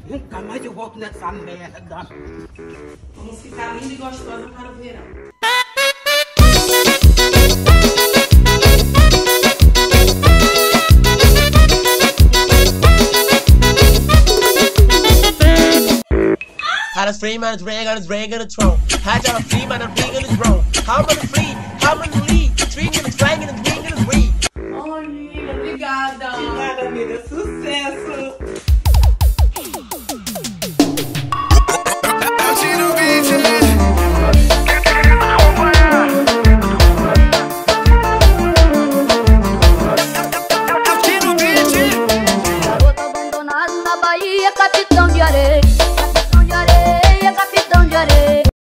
Nunca mais eu volto nessa merda. Vamos ficar linda e gostosa para o verão. How to free man, drag on his drag on the throne. How to free man, ring on his throne. How to free, how to lead, string and drag and ring and read. Oh, linda, obrigada. Nada, amiga, sucesso.